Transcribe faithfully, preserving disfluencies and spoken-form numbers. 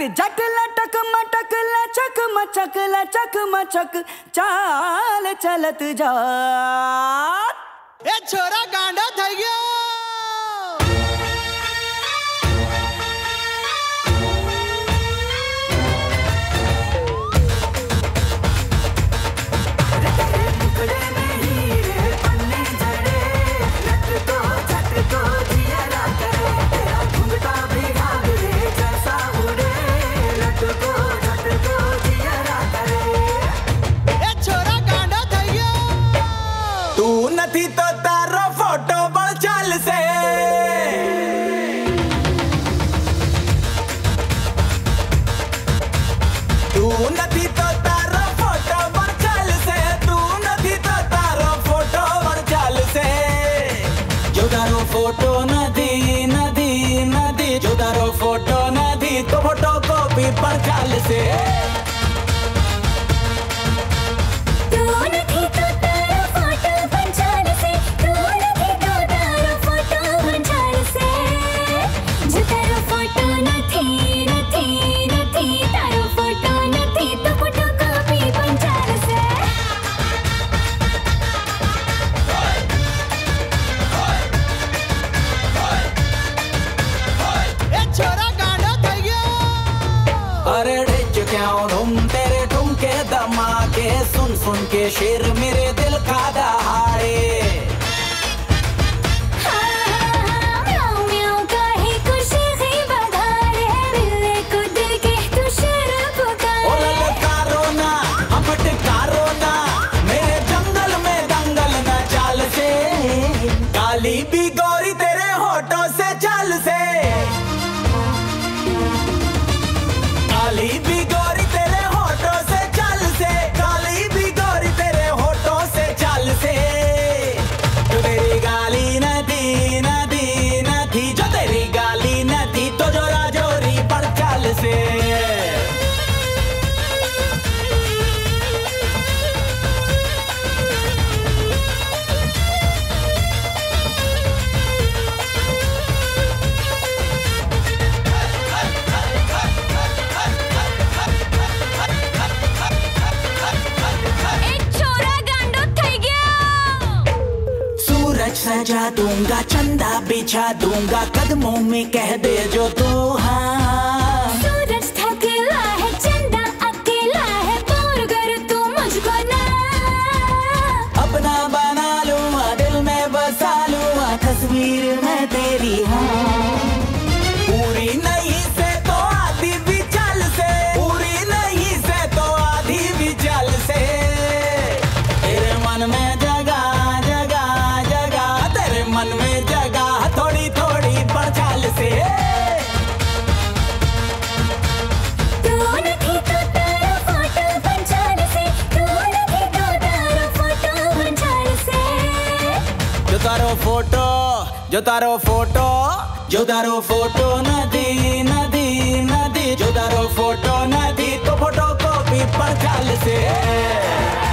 जट लटक मटक लचक मचक लचक मचक चाल चलत जा। ए छोरा गांडा થઈ ગયો। तो तारो फोटो बड़ चाल से तू नथी तो तारो फोटो बड़ चाल से तू नथी तो तारो फोटो बड़ चाल से जो तारो फोटो नथी नथी नथी जो तारो फोटो नथी तो फोटो कॉपी बड़ चाल से तेरे ठुमके धमाके सुन सुन के शेर मेरे दिल का दहाड़े। मेरे जंगल में दंगल न चाल से काली भी गोरी तेरे होठों से चाल से काली भी गोरी तेरे होठों से चाल से काली भी गोरी तेरे होठों से चाल से जो तेरी गाली नदी नदी नदी जो तेरी गाली नदी तो जोरा जोरी पर चाल से सजा दूंगा चंदा बिछा दूंगा कदमों में कह दे जो तू हाँ। सूरज थकेला है चंदा अकेला है बोल कर तू मुझको ना अपना बना लूँ दिल में बसा लूँ तस्वीर में तेरी हाँ। पूरी नहीं से तो आधी भी चाल से पूरी नहीं से तो आधी भी चाल से तेरे मन में मन में जगह थोड़ी थोड़ी पर चाल से तू नथी तो तारो फोटो बन चाल से तू नथी तो तारो फोटो बन चाल से जो तारो फोटो जो तारो फोटो जो तारो फोटो नदी नदी नदी जो तारो फोटो नदी तो फोटो कॉपी पर चाल से